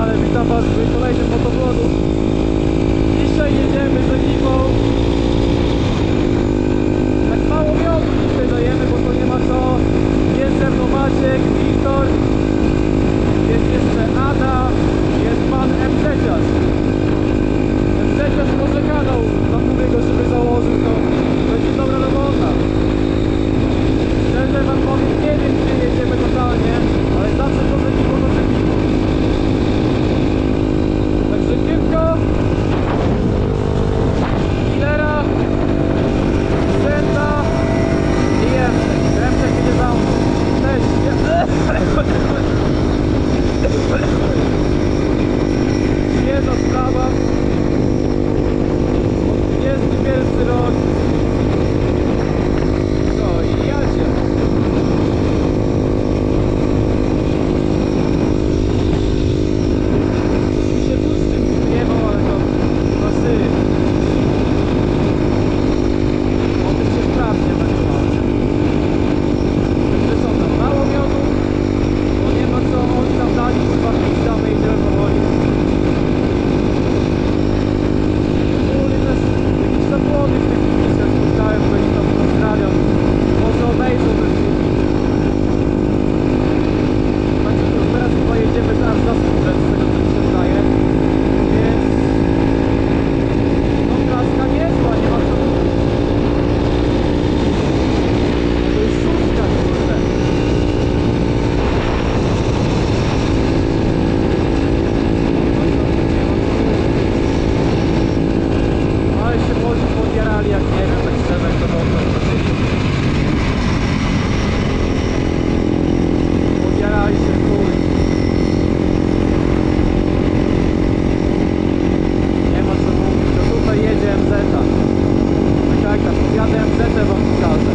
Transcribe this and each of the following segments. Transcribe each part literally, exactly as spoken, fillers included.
kanale, witam was w kolejnym motowlogu. Dzisiaj jedziemy z ekipą. Tak mało miodu dzisiaj dajemy, bo to nie ma co. Jest ze mną Maciek, Wiktor, jest jeszcze Ada, jest pan M Z ciarz. M Z ciarz może kanał, namówię go, żeby założył, to będzie dobra robota. Szczerze wam powiem, nie wiem gdzie jedziemy totalnie, ale zawsze to będzie motocykliku. Także kiepko, Killera, Senta i Remczek. Remczek idzie za mną. Też jedna sprawa. dwudziesty pierwszy rok. No i jadzie. Mi się tu z tym nie ma, ale to masy. On też się sprawnie będzie mał. Także są tam mało miodu, bo nie ma co, oni tam dali, kurwa, pizdamy i tyle powoli. Ogólnie też jakiś zapłony w tych miejscach spotkałem, bo oni tam pozdrawiam. Może obejrzą ten film. Także to teraz chyba jedziemy zaraz za skórę, z tego co mi się zdaje. Więc... no klaska niezła, nie ma co... to jest szóstka, kurde. Ale się młodzi podjarali, jak nie wiem, tak szczerze, jak to dobrze. Podjarali się, chuj. Nie ma co mówić, to tutaj jedzie M Z a. Tak, tak, podjadę M Z a, wam pokażę.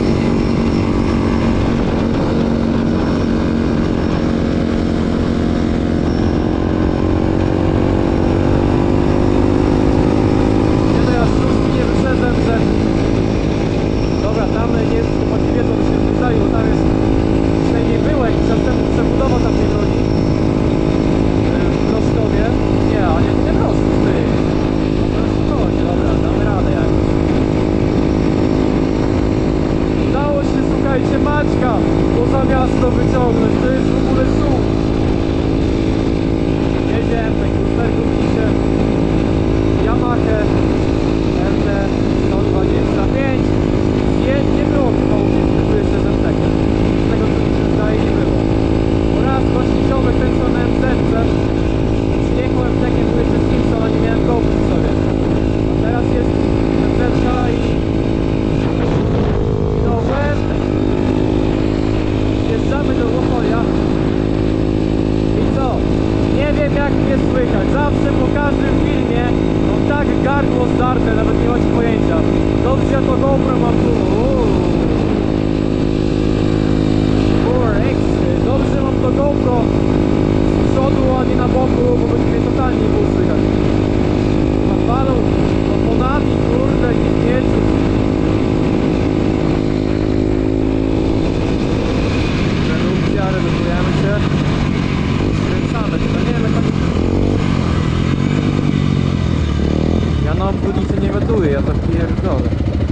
Nie no, ja z szóstki nie wyszedłem, że... dobra, tam jest, chłopaki wiedzą, że się zbliżali, bo tam jest... przynajmniej było jakiś czas temu przebudowa tam tej drogi. W Rostkowie. Nie, a nie, nie Rostów, ty. No to spokojnie, dobra, damy radę jakoś. Udało się, słuchajcie, Maćka poza miasto wyciągnąć, to jest w ogóle cud. Jedziemy, tak ustawiliście Yamaha R T sto dwadzieścia pięć. Nie, nie było chyba u mnie wtedy jeszcze z M T K. Z tego co mi się zdaje, nie było. Oraz głośniciowy ten co na M Z ce. Przyjechał M T K-iem, był jeszcze z Simpson, a nie miałem GoPro w sobie. A teraz jest M Z ka i... i do Łębek. Wjeżdżamy do Łochoja. I co? Nie wiem jak mnie słychać. Zawsze po każdym filmie mam tak gardło zdarte, nawet nie macie pojęcia. Dobrze, ja to GoPro mam tu. Dobrze mam to GoPro z przodu, a nie na boku, bo będzie mnie totalnie nie było słychać. Napalą oponami, kurde, nie wiecie. Redukcja, redukujemy się. Skręcamy, to nie wiem, tak... ja na obwodnicy nie wetuję, ja to pierdolę.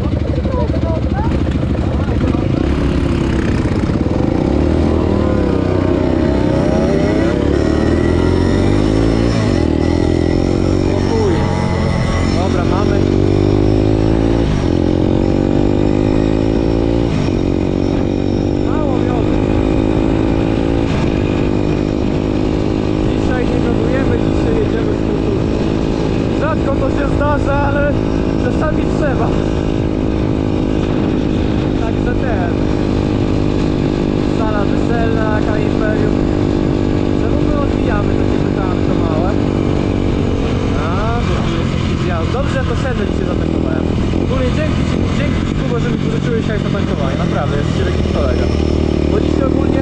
Naprawdę, jest ciebie jakiś kolega. Bo dzisiaj ogólnie...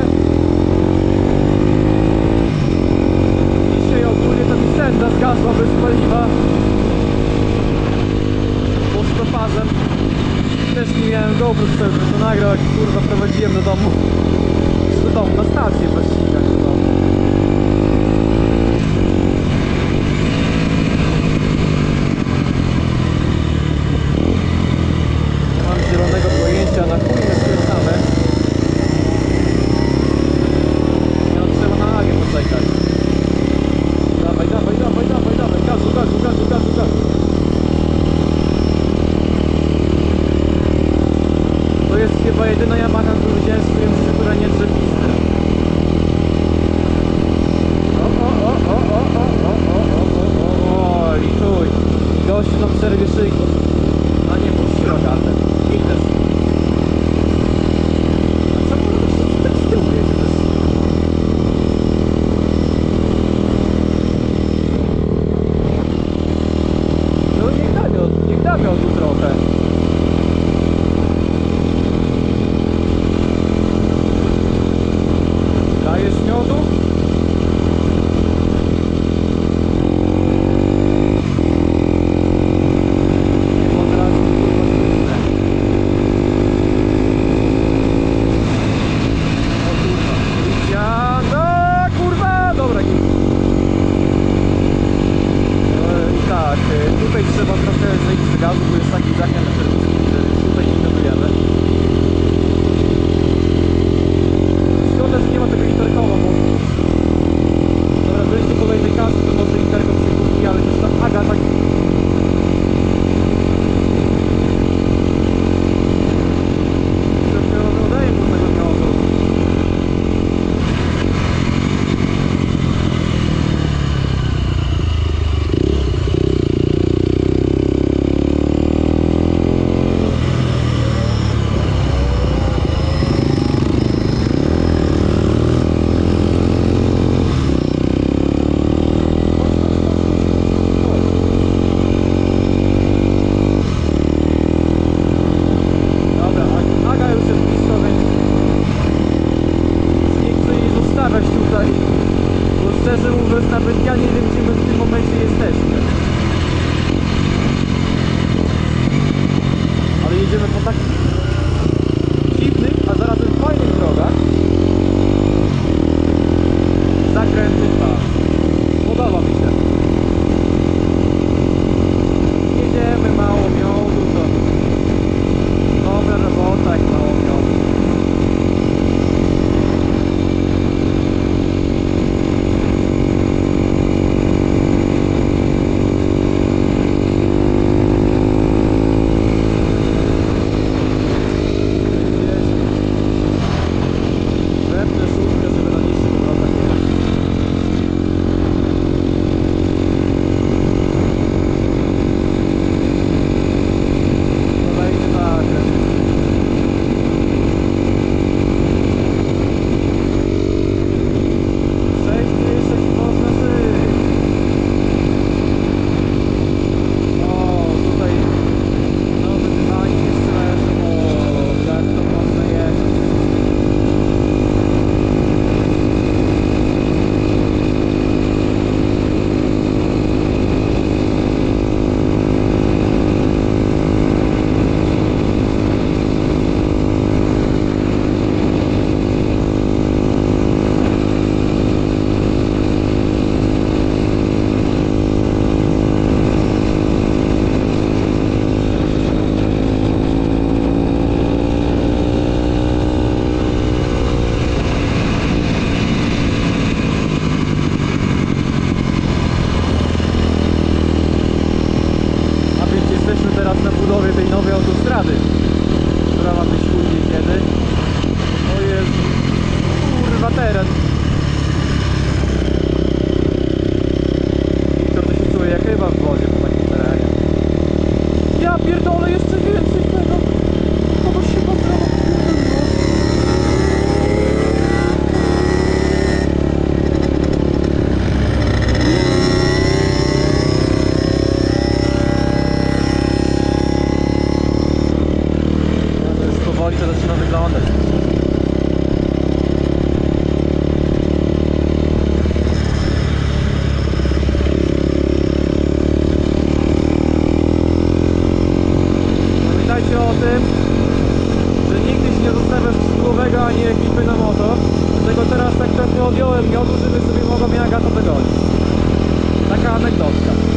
dzisiaj ogólnie to mi senda zgasła bez paliwa. Po stoparzem. Też nie miałem GoPro z tego, to nagrał, jak kurwa prowadziłem do domu. Do domu, na stację właściwie, jak do domu. jechać tutaj, bo szczerze mówiąc nawet ja nie wiem, gdzie my w tym momencie jesteśmy. Ale jedziemy po takich dziwnych, a zarazem fajnych drogach. Zakrętny pas. Podoba mi się. Jedziemy mało miodu, to dobra robota, jak mało miodu. Wepnę szóstkę, żeby na niższych obrotach jechać. Kolejny zakręt. Sześć dyszek i można żyć. O, tutaj nowy dywanik jeszcze leży. O, jak to można jechać. A więc jesteśmy teraz na budowie tej nowej autostrady, która ma być później kiedy. To jest kurwa teren. Wiktor to się czuje jak chyba w wodzie po takim terenie. Ja pierdolę, jeszcze więcej tego. Kogoś się poprawa. Powoli to zaczyna wyglądać. Pamiętajcie o tym, że nigdy się nie zostawiasz skrzydłowego ani ekipy na moto. Dlatego teraz tak trochę odjąłem miodu, żeby sobie mogła mnie Agata dogonić. Taka anegdotka.